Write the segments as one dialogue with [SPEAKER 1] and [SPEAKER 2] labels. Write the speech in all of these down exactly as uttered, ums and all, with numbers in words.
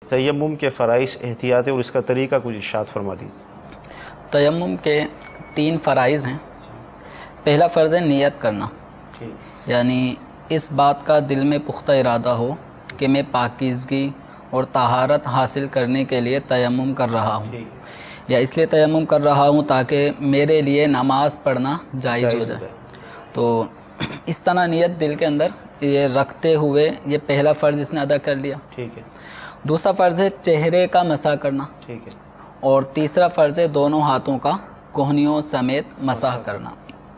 [SPEAKER 1] तयम्मुम के फ़राइज़, एहतियात और इसका तरीका कुछ इरशाद फरमा दीजिए।
[SPEAKER 2] तयम्मुम के तीन फ़राइज़ हैं। पहला फ़र्ज़ है नियत करना, यानी इस बात का दिल में पुख्ता इरादा हो कि मैं पाकीज़गी और तहारत हासिल करने के लिए तयम्मुम कर रहा हूँ, या इसलिए तयम्मुम कर रहा हूँ ताकि मेरे लिए नमाज़ पढ़ना जायज़ हो जाए। तो इस तरह नियत दिल के अंदर ये रखते हुए ये पहला फ़र्ज़ इसने अदा कर लिया।
[SPEAKER 1] ठीक है।
[SPEAKER 2] दूसरा फ़र्ज़ है चेहरे का मसा करना।
[SPEAKER 1] ठीक है।
[SPEAKER 2] और तीसरा फ़र्ज़ है दोनों हाथों का कोहनियों समेत मसाह करना।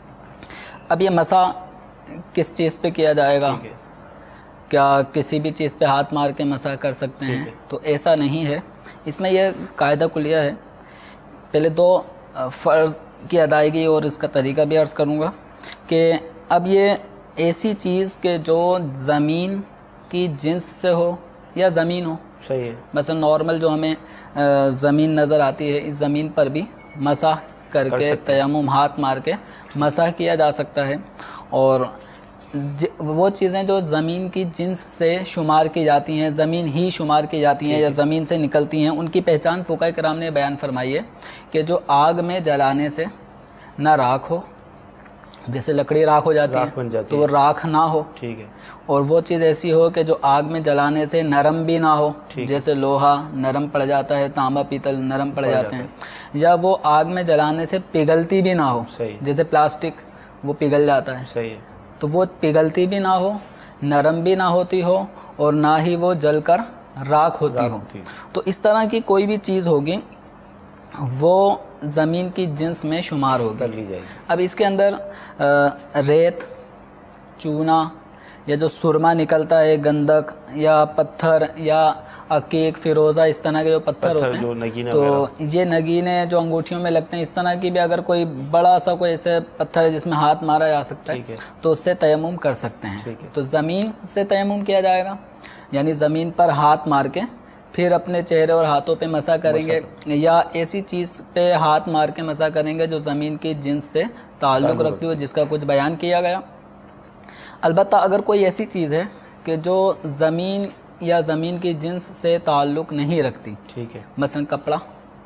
[SPEAKER 2] अब ये मसा किस चीज़ पे किया जाएगा? क्या किसी भी चीज़ पे हाथ मार के मसा कर सकते हैं? तो ऐसा नहीं है। इसमें यह कायदा कुलिया है। पहले दो फ़र्ज़ की अदायगी और इसका तरीका भी अर्ज़ करूँगा कि अब ये ऐसी चीज़ के जो ज़मीन की जिन्स से हो या ज़मीन हो।
[SPEAKER 1] सही है।
[SPEAKER 2] बस नॉर्मल जो हमें ज़मीन नज़र आती है, इस ज़मीन पर भी मसाह करके कर तयम्मुम हाथ मार के मसाह किया जा सकता है। और वो चीज़ें जो ज़मीन की जिन्स से शुमार की जाती हैं, ज़मीन ही शुमार की जाती हैं या ज़मीन से निकलती हैं, उनकी पहचान फ़ुक़हा किराम ने बयान फरमाई है कि जो आग में जलाने से ना राख हो, जैसे लकड़ी राख हो जाती है तो वो राख ना हो। ठीक है। और वो चीज़ ऐसी हो कि जो आग में जलाने से नरम भी ना हो, जैसे लोहा नरम पड़ जाता है, तांबा पीतल नरम पड़ जाते हैं, या वो आग में जलाने से पिघलती भी ना हो, जैसे प्लास्टिक वो पिघल जाता है। सही है। तो वो पिघलती भी ना हो, नरम भी ना होती हो, और ना ही वो जलकर राख होती हो। तो इस तरह की कोई भी चीज़ होगी वो ज़मीन की जिन्स में शुमार होगी। अब इसके अंदर रेत, चूना या जो सुरमा निकलता है, गंधक या पत्थर या अकीक, फिरोज़ा, इस तरह के जो पत्थर, पत्थर होते हैं, तो ये नगीने जो अंगूठियों में लगते हैं, इस तरह की भी अगर कोई बड़ा सा कोई ऐसे पत्थर है जिसमें हाथ मारा जा सकता है, तो उससे तयम्मुम कर सकते हैं। तो ज़मीन से तयम्मुम किया जाएगा, यानी ज़मीन पर हाथ मार के फिर अपने चेहरे और हाथों पे मसा करेंगे, या ऐसी चीज़ पे हाथ मार के मसा करेंगे जो ज़मीन की जिन्स से ताल्लुक़ रखती हो, जिसका कुछ बयान किया गया। अलबत्ता अगर कोई ऐसी चीज़ है कि जो ज़मीन या ज़मीन की जिन्स से ताल्लुक़ नहीं रखती, ठीक है, मसलन कपड़ा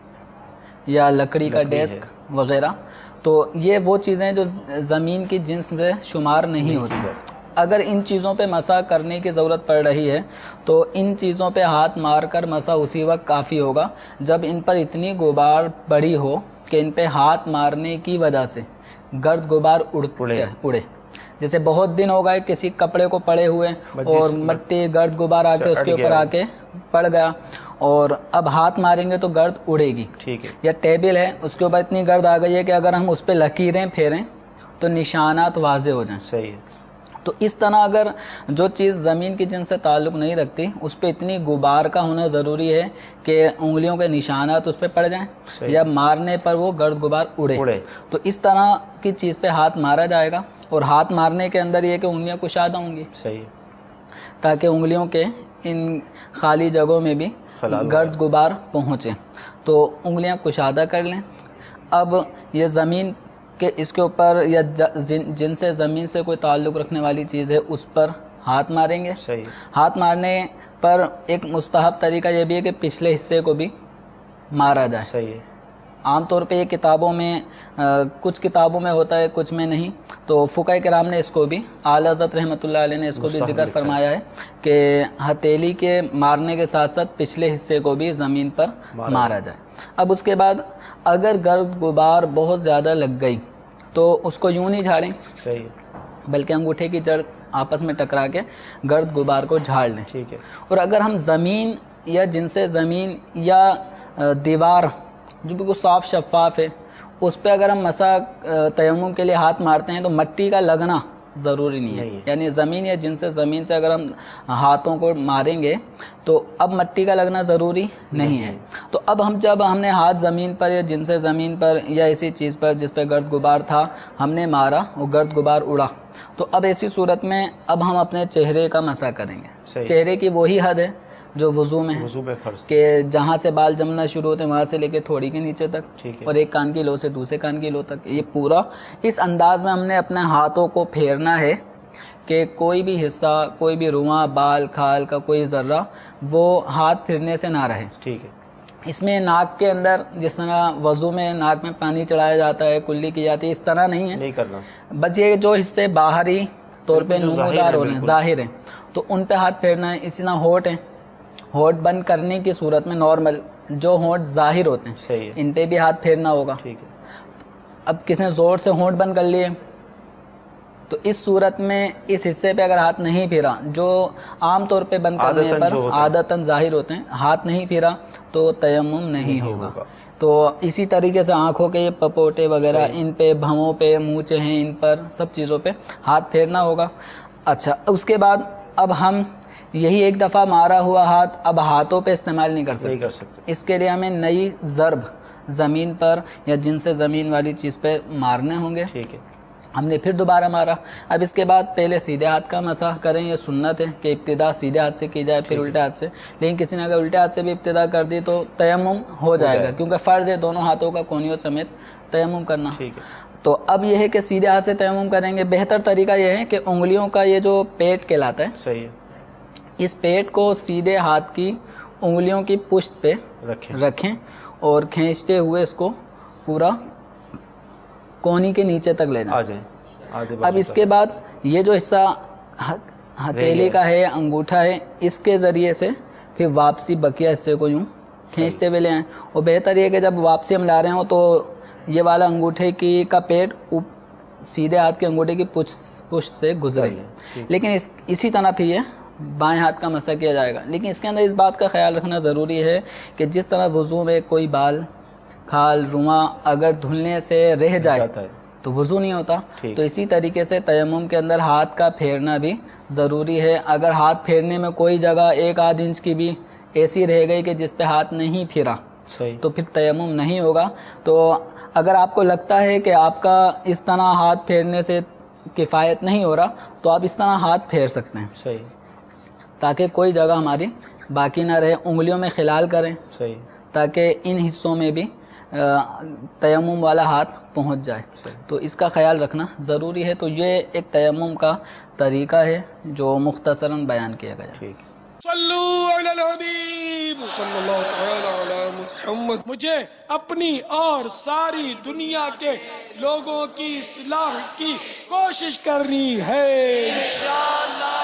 [SPEAKER 2] या लकड़ी का डेस्क वग़ैरह, तो ये वो चीज़ें जो ज़मीन की जिन्स में शुमार नहीं होती। अगर इन चीज़ों पे मसा करने की ज़रूरत पड़ रही है तो इन चीज़ों पे हाथ मार कर मसा उसी वक्त काफ़ी होगा जब इन पर इतनी गुबार बड़ी हो कि इन पे हाथ मारने की वजह से गर्द गुबार उड़ उड़े उड़े जैसे बहुत दिन हो गए किसी कपड़े को पड़े हुए और मिट्टी गर्द गुबार आके उसके ऊपर आके पड़ गया, और अब हाथ मारेंगे तो गर्द उड़ेगी। ठीक है। या टेबल है, उसके ऊपर इतनी गर्द आ गई है कि अगर हम उस पर लकीरें फेरें तो निशानात वाज़े हो जाएं। सही है। तो इस तरह अगर जो चीज़ ज़मीन की जिनसे ताल्लुक़ नहीं रखती उस पर इतनी गुबार का होना ज़रूरी है कि उंगलियों के निशानात उस पर पड़ जाएं या मारने पर वो गर्द गुबार उड़े, उड़े। तो इस तरह की चीज़ पे हाथ मारा जाएगा, और हाथ मारने के अंदर ये कि उंगलियां कुशादा होंगी। सही है। ताकि उंगलियों के इन खाली जगहों में भी गर्द गुबार पहुँचे, तो उंगलियाँ कुशादा कर लें। अब ये ज़मीन कि इसके ऊपर या जिन जिनसे ज़मीन से कोई ताल्लुक़ रखने वाली चीज़ है उस पर हाथ मारेंगे। सही। हाथ मारने पर एक मुस्तहब तरीका ये भी है कि पिछले हिस्से को भी मारा जाए। सही है। आम तौर पे ये किताबों में आ, कुछ किताबों में होता है, कुछ में नहीं, तो फ़ुक़हा किराम ने इसको भी, आला हज़रत रहमतुल्लाह अलैह ने इसको भी जिक्र फरमाया है कि हथेली के मारने के साथ साथ पिछले हिस्से को भी ज़मीन पर मारा, मारा जाए। अब उसके बाद अगर गर्द गुबार बहुत ज़्यादा लग गई तो उसको यूँ नहीं झाड़ें। सही है। बल्कि अंगूठे की जड़ आपस में टकरा के गर्द गुबार को झाड़ लें। ठीक है। और अगर हम ज़मीन या जिनसे ज़मीन या दीवार जो बिल्कुल साफ़ शफ़ाफ़ है उस पर अगर हम मसा तयम्मुम के लिए हाथ मारते हैं तो मिट्टी का लगना ज़रूरी नहीं है, यानी ज़मीन या जिनसे ज़मीन से अगर हम हाथों को मारेंगे तो अब मिट्टी का लगना ज़रूरी नहीं, नहीं है। तो अब हम जब हमने हाथ ज़मीन पर या जिनसे ज़मीन पर या ऐसी चीज़ पर जिस पर गर्द गुबार था हमने मारा, वो गर्द गुबार उड़ा, तो अब ऐसी सूरत में अब हम अपने चेहरे का मसा करेंगे। चेहरे की वही हद है जो वज़ू में है कि जहाँ से बाल जमना शुरू होते हैं वहाँ से लेके थोड़ी के नीचे तक, और एक कान की लो से दूसरे कान की लो तक, ये पूरा इस अंदाज में हमने अपने हाथों को फेरना है कि कोई भी हिस्सा, कोई भी रुआं, बाल, खाल का कोई ज़र्रा वो हाथ फिरने से ना रहे।
[SPEAKER 1] ठीक है।
[SPEAKER 2] इसमें नाक के अंदर जिस तरह वज़ू में नाक में पानी चढ़ाया जाता है, कुल्ली की जाती है, इस तरह नहीं है,
[SPEAKER 1] नहीं करना।
[SPEAKER 2] बस ये जो हिस्से बाहरी तौर पे नमूदार हो रहे हैं, ज़ाहिर हैं, तो उन पे हाथ फेरना है। इसी तरह होठ है, होठ बंद करने की सूरत में नॉर्मल जो होठ ज़ाहिर होते हैं,
[SPEAKER 1] सही है,
[SPEAKER 2] इन पे भी हाथ फेरना होगा।
[SPEAKER 1] ठीक है।
[SPEAKER 2] अब किसने ज़ोर से होठ बंद कर लिए तो इस सूरत में इस हिस्से पे अगर हाथ नहीं फिरा, जो आम तौर पे बंद करने पर आदतन ज़ाहिर होते हैं, हाथ नहीं फिरा तो तयम्मुम नहीं, नहीं होगा, होगा। तो इसी तरीके से आँखों के पपोटे वगैरह, इन पे, भवों पे, मूंछें हैं, इन पर सब चीज़ों पे हाथ फेरना होगा। अच्छा, उसके बाद अब हम यही एक दफ़ा मारा हुआ हाथ अब हाथों पे इस्तेमाल नहीं कर सकते,
[SPEAKER 1] नहीं कर सकते।
[SPEAKER 2] इसके लिए हमें नई ज़रब ज़मीन पर या जिनसे ज़मीन वाली चीज़ पे मारने होंगे।
[SPEAKER 1] ठीक है।
[SPEAKER 2] हमने फिर दोबारा मारा। अब इसके बाद पहले सीधे हाथ का मसाह करें, ये सुन्नत है कि इब्तिदा सीधे हाथ से की जाए, फिर उल्टे हाथ से। लेकिन किसी ने अगर उल्टे हाथ से भी इब्तिदा कर दी तो तयम्मुम हो जाएगा, क्योंकि फ़र्ज़ है दोनों हाथों का कोनियों समेत तयम्मुम करना।
[SPEAKER 1] ठीक है।
[SPEAKER 2] तो अब यह है कि सीधे हाथ से तयम्मुम करेंगे। बेहतर तरीका यह है कि उंगलियों का ये जो पेट कहलाता है,
[SPEAKER 1] सही है,
[SPEAKER 2] इस पेट को सीधे हाथ की उंगलियों की पुश्त पे
[SPEAKER 1] रखें
[SPEAKER 2] रखें और खींचते हुए इसको पूरा कोनी के नीचे तक ले
[SPEAKER 1] आ
[SPEAKER 2] जाएं।
[SPEAKER 1] जाए।
[SPEAKER 2] अब इसके बाद ये जो हिस्सा हथेली का है, अंगूठा है, इसके ज़रिए से फिर वापसी बकिया हिस्से को यूँ खींचते हुए ले आएँ। और बेहतर ये कि जब वापसी हम ला रहे हो तो ये वाला अंगूठे की का पेट उप सीधे हाथ के अंगूठे की पुष्ट पुष्ट से गुजरे। लेकिन इस इसी तरह फिर ये बाएं हाथ का मसा किया जाएगा। लेकिन इसके अंदर इस बात का ख्याल रखना ज़रूरी है कि जिस तरह वज़ू में कोई बाल, खाल, रुआं अगर धुलने से रह जाए तो वज़ू नहीं होता, तो इसी तरीके से तयम्मुम के अंदर हाथ का फेरना भी ज़रूरी है। अगर हाथ फेरने में कोई जगह एक आध इंच की भी ऐसी रह गई कि जिस पे हाथ नहीं फिरा,
[SPEAKER 1] सही,
[SPEAKER 2] तो फिर तयम्मुम नहीं होगा। तो अगर आपको लगता है कि आपका इस तरह हाथ फेरने से किफ़ायत नहीं हो रहा तो आप इस तरह हाथ फेर सकते हैं,
[SPEAKER 1] सही,
[SPEAKER 2] ताकि कोई जगह हमारी बाकी ना रहे। उंगलियों में खिलाल करें,
[SPEAKER 1] सही,
[SPEAKER 2] ताकि इन हिस्सों में भी तयम्मुम वाला हाथ पहुंच जाए। तो इसका ख्याल रखना ज़रूरी है। तो ये एक तयम्मुम का तरीका है जो मुख्तसरन बयान किया गया।
[SPEAKER 1] ठीक।
[SPEAKER 3] सल्लू अलल हबीब सल्लल्लाहु तआला अला मुहम्मद। मुझे अपनी और सारी दुनिया के लोगों की इस्लाह की कोशिश करनी है इंशाअल्लाह।